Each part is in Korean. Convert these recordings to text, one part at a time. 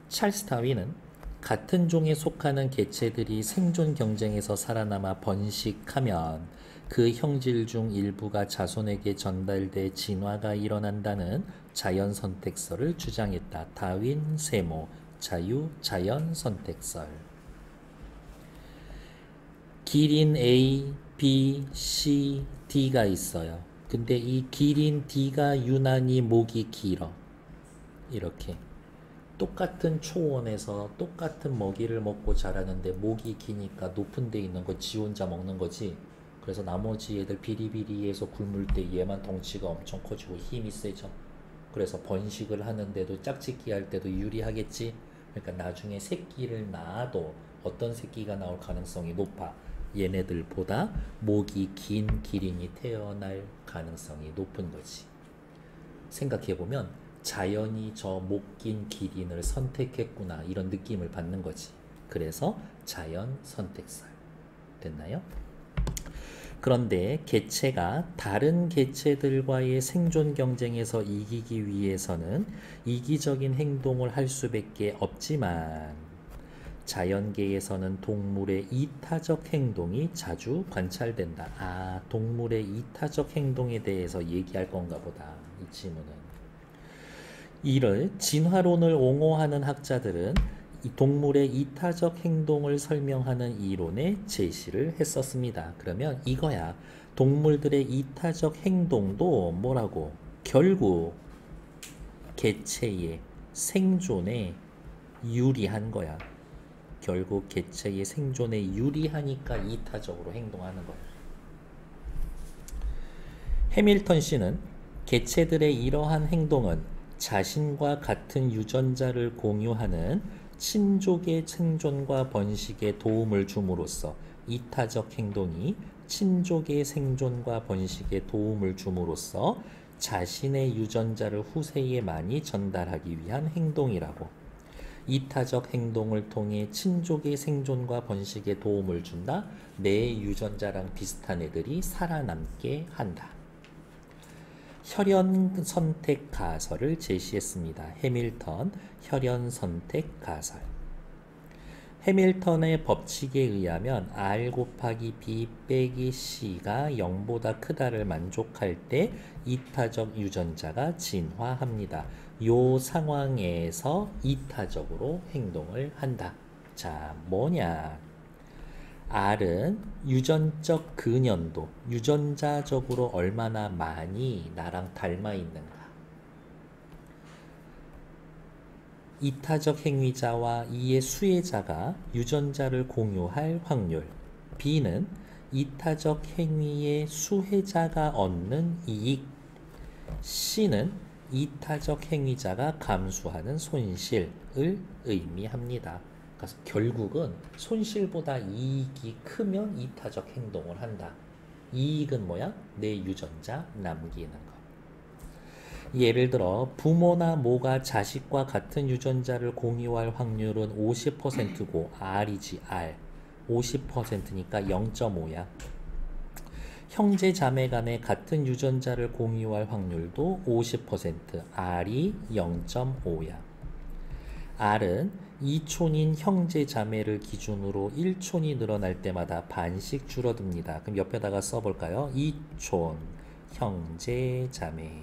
찰스 다윈은 같은 종에 속하는 개체들이 생존 경쟁에서 살아남아 번식하면 그 형질 중 일부가 자손에게 전달돼 진화가 일어난다는 자연 선택설을 주장했다. 다윈 세모 자유 자연 선택설. 기린 A, B, C, D가 있어요. 근데 이 기린 D가 유난히 목이 길어. 이렇게. 똑같은 초원에서 똑같은 먹이를 먹고 자라는데 목이 기니까 높은 데 있는 거 지 혼자 먹는 거지. 그래서 나머지 애들 비리비리해서 굶을 때 얘만 덩치가 엄청 커지고 힘이 세져. 그래서 번식을 하는데도 짝짓기 할 때도 유리하겠지. 그러니까 나중에 새끼를 낳아도 어떤 새끼가 나올 가능성이 높아. 얘네들보다 목이 긴 기린이 태어날 가능성이 높은 거지. 생각해보면 자연이 저 목 긴 기린을 선택했구나 이런 느낌을 받는 거지. 그래서 자연 선택설. 됐나요? 그런데 개체가 다른 개체들과의 생존 경쟁에서 이기기 위해서는 이기적인 행동을 할 수밖에 없지만 자연계에서는 동물의 이타적 행동이 자주 관찰된다. 동물의 이타적 행동에 대해서 얘기할 건가 보다. 이 질문은. 이를 진화론을 옹호하는 학자들은 이 동물의 이타적 행동을 설명하는 이론에 제시를 했었습니다. 그러면 이거야. 동물들의 이타적 행동도 뭐라고? 결국 개체의 생존에 유리한 거야. 결국 개체의 생존에 유리하니까 이타적으로 행동하는 거야. 해밀턴 씨는 개체들의 이러한 행동은 자신과 같은 유전자를 공유하는 친족의 생존과 번식에 도움을 줌으로써 이타적 행동이 친족의 생존과 번식에 도움을 줌으로써 자신의 유전자를 후세에 많이 전달하기 위한 행동이라고. 이타적 행동을 통해 친족의 생존과 번식에 도움을 준다. 내 유전자랑 비슷한 애들이 살아남게 한다. 혈연 선택 가설을 제시했습니다. 해밀턴 혈연 선택 가설. 해밀턴의 법칙에 의하면 R 곱하기 B 빼기 C가 0보다 크다를 만족할 때 이타적 유전자가 진화합니다. 요 상황에서 이타적으로 행동을 한다. 자, 뭐냐? R은 유전적 근연도, 유전자적으로 얼마나 많이 나랑 닮아 있는가. 이타적 행위자와 이의 수혜자가 유전자를 공유할 확률. B는 이타적 행위의 수혜자가 얻는 이익. C는 이타적 행위자가 감수하는 손실을 의미합니다. 그래서 결국은 손실보다 이익이 크면 이타적 행동을 한다. 이익은 뭐야? 내 유전자 남기는 거. 예를 들어 부모나 모가 자식과 같은 유전자를 공유할 확률은 50%고 R이지 R. 50%니까 0.5야. 형제 자매 간에 같은 유전자를 공유할 확률도 50%, R이 0.5야. R은 2촌인 형제 자매를 기준으로 1촌이 늘어날 때마다 반씩 줄어듭니다. 그럼 옆에다가 써볼까요? 2촌 형제 자매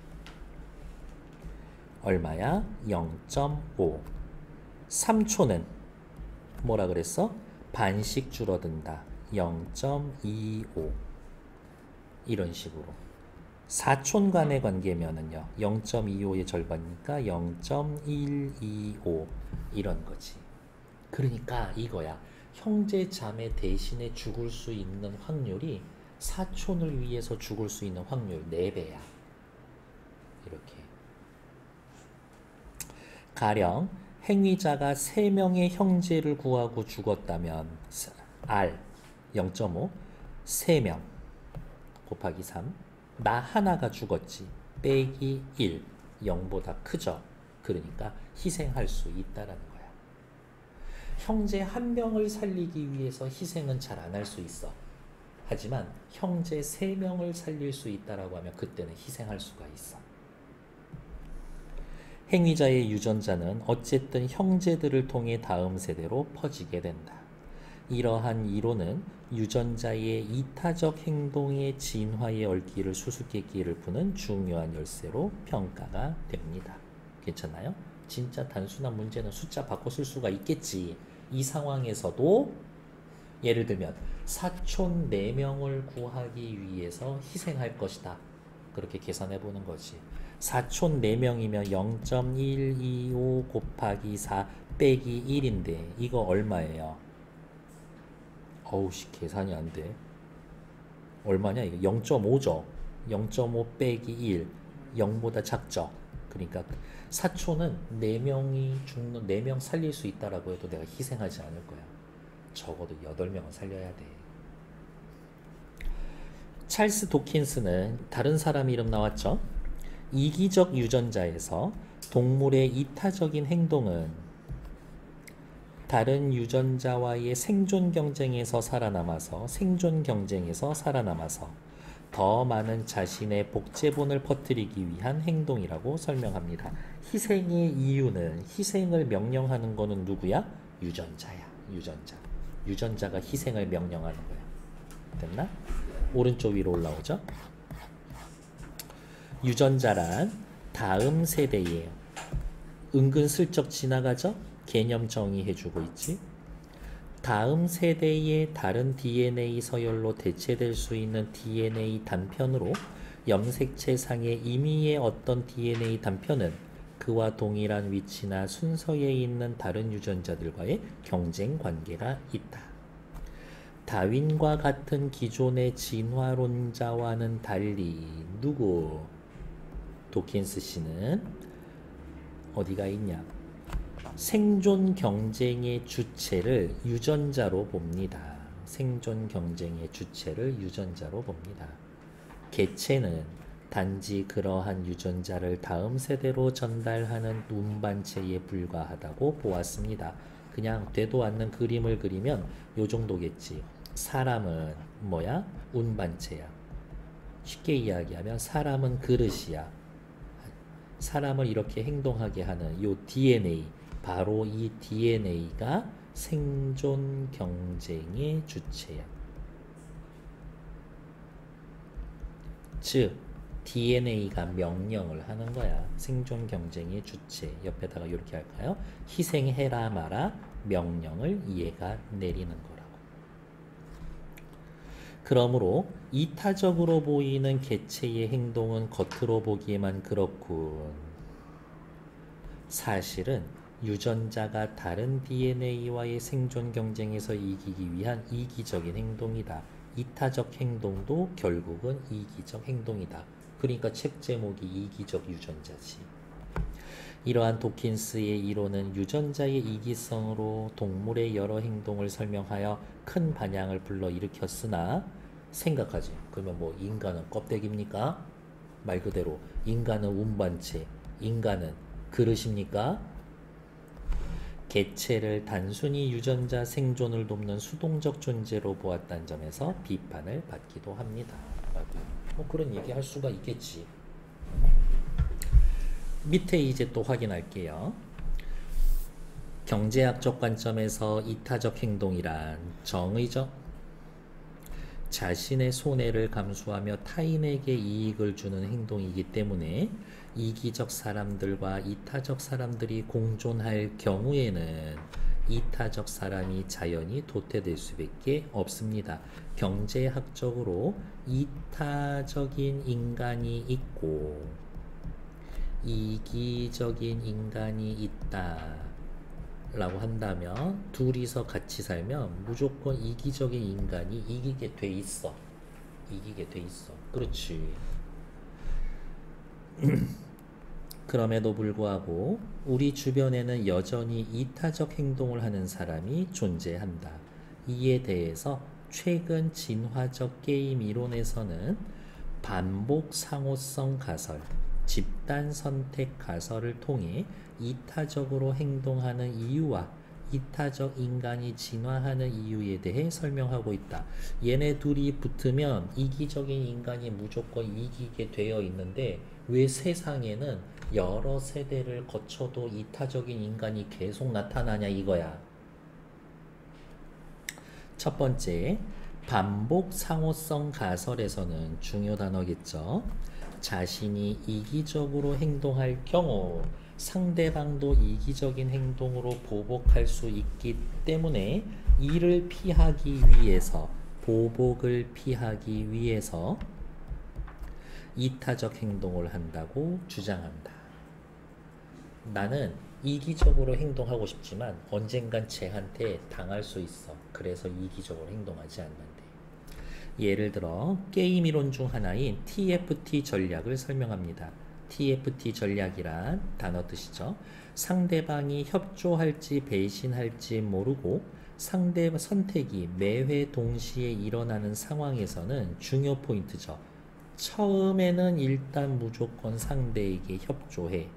얼마야? 0.5. 3촌은 뭐라 그랬어? 반씩 줄어든다. 0.25. 이런 식으로. 4촌 간의 관계면은요 0.25의 절반이니까 0.125 이런 거지. 그러니까 이거야. 형제 자매 대신에 죽을 수 있는 확률이 사촌을 위해서 죽을 수 있는 확률 4배야. 이렇게. 가령 행위자가 3명의 형제를 구하고 죽었다면 R 0.5 3명 곱하기 3 나 하나가 죽었지. 빼기 1 0보다 크죠. 그러니까 희생할 수 있다라는 거야. 형제 한 명을 살리기 위해서 희생은 잘 안 할 수 있어. 하지만 형제 3명을 살릴 수 있다라고 하면 그때는 희생할 수가 있어. 행위자의 유전자는 어쨌든 형제들을 통해 다음 세대로 퍼지게 된다. 이러한 이론은 유전자의 이타적 행동의 진화에 얽기를 수수께끼를 푸는 중요한 열쇠로 평가가 됩니다. 괜찮나요? 진짜 단순한 문제는 숫자 바꿔 쓸 수가 있겠지. 이 상황에서도 예를 들면 사촌 4명을 구하기 위해서 희생할 것이다. 그렇게 계산해 보는 거지. 사촌 4명이면 0.125 곱하기 4 빼기 1인데 이거 얼마예요? 어우씨 계산이 안 돼. 얼마냐 이거? 0.5죠. 0.5 빼기 1 0보다 작죠. 그러니까 사촌은 4명이 죽는 4명 살릴 수 있다라고 해도 내가 희생하지 않을 거야. 적어도 8명은 살려야 돼. 찰스 도킨스는 다른 사람 이름 나왔죠? 이기적 유전자에서 동물의 이타적인 행동은 다른 유전자와의 생존 경쟁에서 살아남아서 더 많은 자신의 복제본을 퍼뜨리기 위한 행동이라고 설명합니다. 희생의 이유는 희생을 명령하는 거는 누구야? 유전자야. 유전자가 희생을 명령하는 거야. 됐나? 오른쪽 위로 올라오죠? 유전자란 다음 세대에 은근슬쩍 지나가죠? 개념 정의해주고 있지. 다음 세대의 다른 DNA 서열로 대체될 수 있는 DNA 단편으로 염색체상의 임의의 어떤 DNA 단편은 그와 동일한 위치나 순서에 있는 다른 유전자들과의 경쟁 관계가 있다. 다윈과 같은 기존의 진화론자와는 달리 누구? 도킨스 씨는 어디가 있냐? 생존 경쟁의 주체를 유전자로 봅니다. 생존 경쟁의 주체를 유전자로 봅니다. 개체는 단지 그러한 유전자를 다음 세대로 전달하는 운반체에 불과하다고 보았습니다. 그냥 되도 않는 그림을 그리면 요 정도겠지. 사람은 뭐야? 운반체야. 쉽게 이야기하면 사람은 그릇이야. 사람을 이렇게 행동하게 하는 요 DNA, 바로 이 DNA가 생존 경쟁의 주체야. 즉 DNA가 명령을 하는 거야. 생존 경쟁의 주체. 옆에다가 이렇게 할까요? 희생해라 마라 명령을 얘가 내리는 거라고. 그러므로 이타적으로 보이는 개체의 행동은 겉으로 보기에만 그렇군. 사실은 유전자가 다른 DNA와의 생존 경쟁에서 이기기 위한 이기적인 행동이다. 이타적 행동도 결국은 이기적 행동이다. 그러니까 책 제목이 이기적 유전자지. 이러한 도킨스의 이론은 유전자의 이기성으로 동물의 여러 행동을 설명하여 큰 반향을 불러일으켰으나 생각하지. 그러면 뭐 인간은 껍데기입니까? 말 그대로 인간은 운반체, 인간은 그릇입니까? 개체를 단순히 유전자 생존을 돕는 수동적 존재로 보았다는 점에서 비판을 받기도 합니다. 뭐 그런 얘기 할 수가 있겠지. 밑에 이제 또 확인할게요. 경제학적 관점에서 이타적 행동이란 정의적, 자신의 손해를 감수하며 타인에게 이익을 주는 행동이기 때문에 이기적 사람들과 이타적 사람들이 공존할 경우에는 이타적 사람이 자연히 도태될 수밖에 없습니다. 경제학적으로 이타적인 인간이 있고 이기적인 인간이 있다 라고 한다면 둘이서 같이 살면 무조건 이기적인 인간이 이기게 돼 있어. 그렇지. 그럼에도 불구하고 우리 주변에는 여전히 이타적 행동을 하는 사람이 존재한다. 이에 대해서 최근 진화적 게임 이론에서는 반복 상호성 가설, 집단 선택 가설을 통해 이타적으로 행동하는 이유와 이타적 인간이 진화하는 이유에 대해 설명하고 있다. 얘네 둘이 붙으면 이기적인 인간이 무조건 이기게 되어 있는데 왜 세상에는 여러 세대를 거쳐도 이타적인 인간이 계속 나타나냐 이거야. 첫 번째, 반복 상호성 가설에서는 중요 단어겠죠. 자신이 이기적으로 행동할 경우 상대방도 이기적인 행동으로 보복할 수 있기 때문에 이를 피하기 위해서, 보복을 피하기 위해서 이타적 행동을 한다고 주장한다. 나는 이기적으로 행동하고 싶지만 언젠간 쟤한테 당할 수 있어. 그래서 이기적으로 행동하지 않는데. 예를 들어 게임 이론 중 하나인 TFT 전략을 설명합니다. TFT 전략이란 단어 뜻이죠. 상대방이 협조할지 배신할지 모르고 상대 선택이 매회 동시에 일어나는 상황에서는 중요 포인트죠. 처음에는 일단 무조건 상대에게 협조해.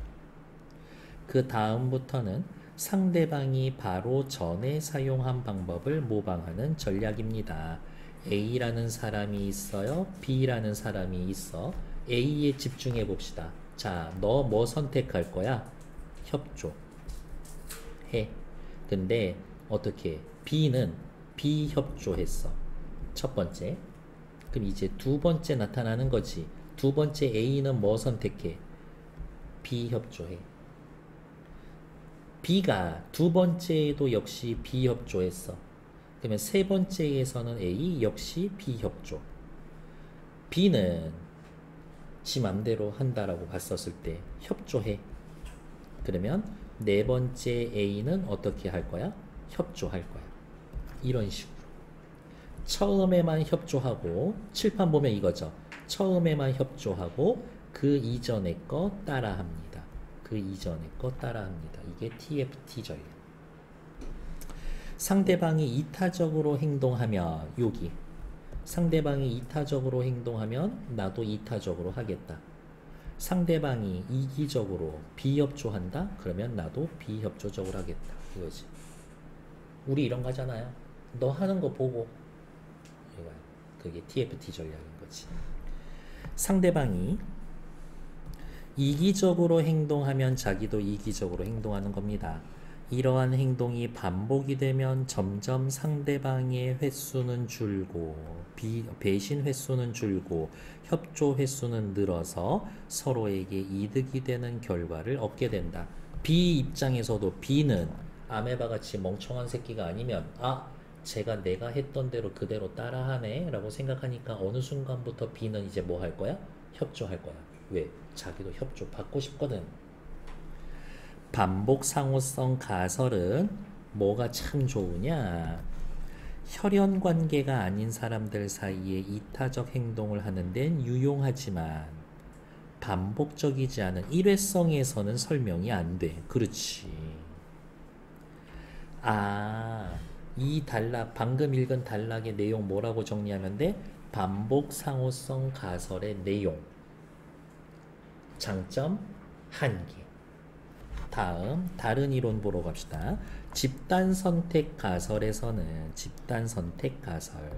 그 다음부터는 상대방이 바로 전에 사용한 방법을 모방하는 전략입니다. A라는 사람이 있어요. B라는 사람이 있어. A에 집중해 봅시다. 자, 너 뭐 선택할 거야? 협조. 해. 근데 어떻게? B는 비협조했어. 첫 번째. 그럼 이제 두 번째 나타나는 거지. 두 번째 A는 뭐 선택해? 비협조해. B가 두 번째에도 역시 비협조했어. 그러면 세 번째에서는 A 역시 비협조. B는 지 맘대로 한다라고 봤었을 때 협조해. 그러면 네 번째 A는 어떻게 할 거야? 협조할 거야. 이런 식으로. 처음에만 협조하고, 칠판 보면 이거죠. 처음에만 협조하고 그 이전의 거 따라합니다. 그 이전의 거 따라합니다. 이게 TFT 전략. 상대방이 이타적으로 행동하면, 여기 상대방이 이타적으로 행동하면 나도 이타적으로 하겠다. 상대방이 이기적으로 비협조한다? 그러면 나도 비협조적으로 하겠다. 이거지. 우리 이런 거 하잖아요. 너 하는 거 보고. 이거야. 그게 TFT 전략인 거지. 상대방이 이기적으로 행동하면 자기도 이기적으로 행동하는 겁니다. 이러한 행동이 반복이 되면 점점 상대방의 횟수는 줄고 배신 횟수는 줄고 협조 횟수는 늘어서 서로에게 이득이 되는 결과를 얻게 된다. B 입장에서도 B는 아메바 같이 멍청한 새끼가 아니면 제가 내가 했던 대로 그대로 따라하네 라고 생각하니까 어느 순간부터 B는 이제 뭐 할 거야? 협조할 거야. 왜? 자기도 협조 받고 싶거든. 반복 상호성 가설은 뭐가 참 좋으냐? 혈연 관계가 아닌 사람들 사이에 이타적 행동을 하는 데는 유용하지만 반복적이지 않은 일회성에서는 설명이 안 돼. 그렇지. 이 단락, 방금 읽은 단락의 내용 뭐라고 정리하면 돼? 반복 상호성 가설의 내용. 장점, 한계. 다음 다른 이론 보러 갑시다. 집단 선택 가설에서는 집단 선택 가설.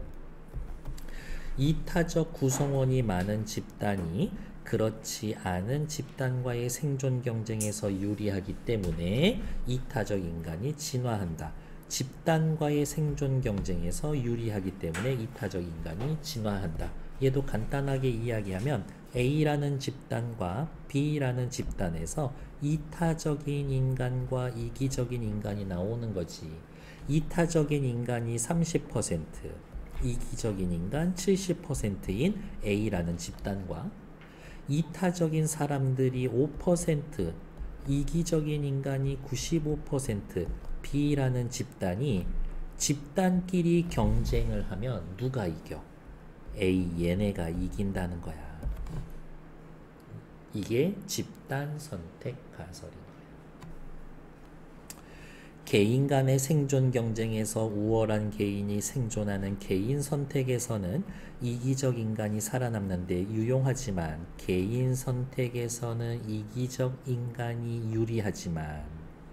이타적 구성원이 많은 집단이 그렇지 않은 집단과의 생존 경쟁에서 유리하기 때문에 이타적 인간이 진화한다. 집단과의 생존 경쟁에서 유리하기 때문에 이타적 인간이 진화한다. 얘도 간단하게 이야기하면 A라는 집단과 B라는 집단에서 이타적인 인간과 이기적인 인간이 나오는 거지. 이타적인 인간이 30%, 이기적인 인간 70%인 A라는 집단과 이타적인 사람들이 5%, 이기적인 인간이 95%, B라는 집단이 집단끼리 경쟁을 하면 누가 이겨? 얘네가 이긴다는 거야. 이게 집단 선택 가설인 거야. 개인 간의 생존 경쟁에서 우월한 개인이 생존하는 개인 선택에서는 이기적 인간이 살아남는데 유용하지만 개인 선택에서는 이기적 인간이 유리하지만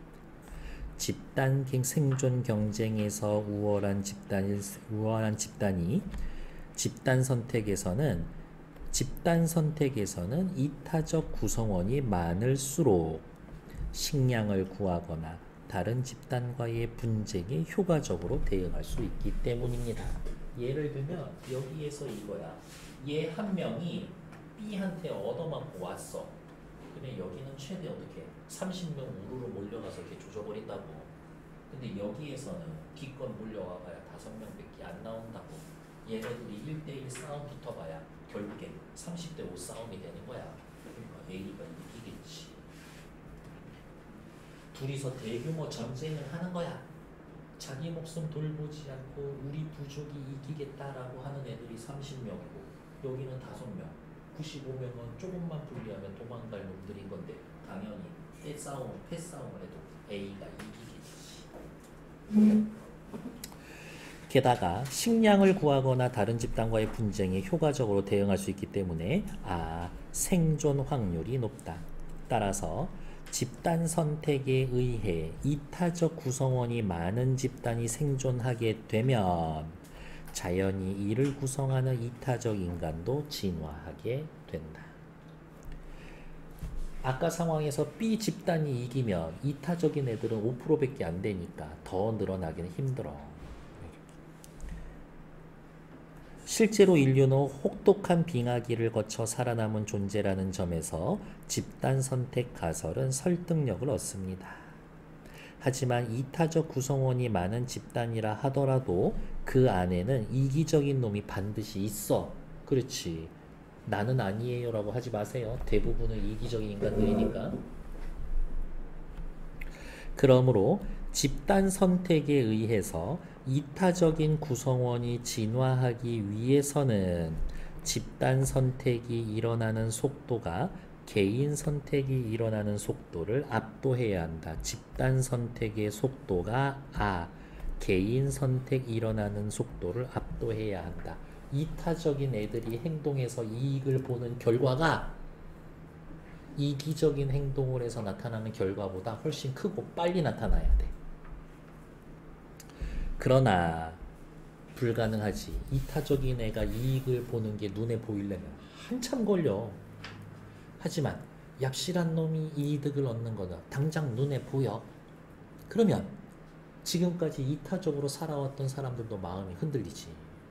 집단 생존 경쟁에서 우월한 집단이 집단 선택에서는 집단 선택에서는 이타적 구성원이 많을수록 식량을 구하거나 다른 집단과의 분쟁에 효과적으로 대응할 수 있기 때문입니다. 예를 들면 여기에서 이거야. 얘 한 명이 B한테 얻어맞고 왔어. 근데 여기는 최대 어떻게 30명 우르르 몰려가서 이렇게 조져버린다고. 근데 여기에서는 기껏 몰려와봐야 5명밖에 안 나온다고. 얘네들이 1대1 싸움 붙어봐야 결국엔 30대 5 싸움이 되는 거야. 그러니까 A가 이기겠지. 둘이서 대규모 전쟁을 하는 거야. 자기 목숨 돌보지 않고 우리 부족이 이기겠다라고 하는 애들이 30명이고 여기는 5명. 95명은 조금만 분리하면 도망갈 놈들인 건데 당연히 패싸움을 해도 A가 이기겠지. 게다가 식량을 구하거나 다른 집단과의 분쟁에 효과적으로 대응할 수 있기 때문에 생존 확률이 높다. 따라서 집단 선택에 의해 이타적 구성원이 많은 집단이 생존하게 되면 자연히 이를 구성하는 이타적 인간도 진화하게 된다. 아까 상황에서 B 집단이 이기면 이타적인 애들은 5%밖에 안 되니까 더 늘어나기는 힘들어. 실제로 인류는 혹독한 빙하기를 거쳐 살아남은 존재라는 점에서 집단 선택 가설은 설득력을 얻습니다. 하지만 이타적 구성원이 많은 집단이라 하더라도 그 안에는 이기적인 놈이 반드시 있어. 그렇지. 나는 아니에요 라고 하지 마세요. 대부분은 이기적인 인간들이니까. 그러므로 집단 선택에 의해서 이타적인 구성원이 진화하기 위해서는 집단 선택이 일어나는 속도가 개인 선택이 일어나는 속도를 압도해야 한다. 집단 선택의 속도가 개인 선택이 일어나는 속도를 압도해야 한다. 이타적인 애들이 행동해서 이익을 보는 결과가 이기적인 행동을 해서 나타나는 결과보다 훨씬 크고 빨리 나타나야 돼. 그러나 불가능하지. 이타적인 애가 이익을 보는 게 눈에 보이려면 한참 걸려. 하지만 얍실한 놈이 이득을 얻는 거는 당장 눈에 보여. 그러면 지금까지 이타적으로 살아왔던 사람들도 마음이 흔들리지.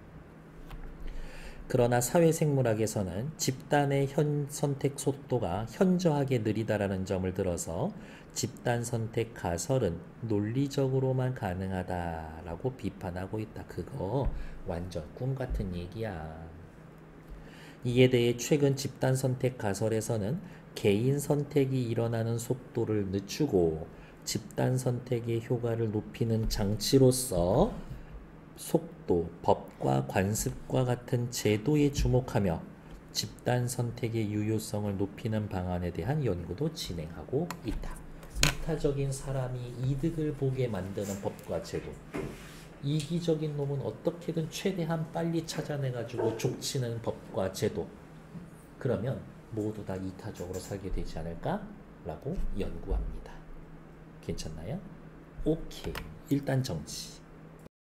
그러나 사회생물학에서는 집단의 선택 속도가 현저하게 느리다라는 점을 들어서 집단 선택 가설은 논리적으로만 가능하다라고 비판하고 있다. 그거 완전 꿈 같은 얘기야. 이에 대해 최근 집단 선택 가설에서는 개인 선택이 일어나는 속도를 늦추고 집단 선택의 효과를 높이는 장치로서 속도, 법과 관습과 같은 제도에 주목하며 집단 선택의 유효성을 높이는 방안에 대한 연구도 진행하고 있다. 이타적인 사람이 이득을 보게 만드는 법과 제도, 이기적인 놈은 어떻게든 최대한 빨리 찾아내가지고 족치는 법과 제도, 그러면 모두 다 이타적으로 살게 되지 않을까? 라고 연구합니다. 괜찮나요? 오케이. 일단 정치.